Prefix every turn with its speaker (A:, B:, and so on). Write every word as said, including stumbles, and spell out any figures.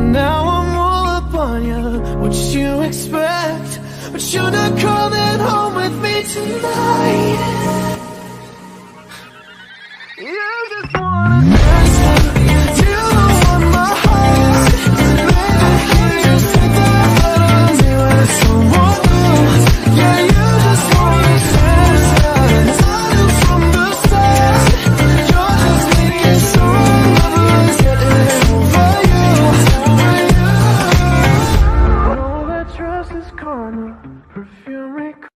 A: now I'm all up on you. What you expect? But you're not coming home with me tonight.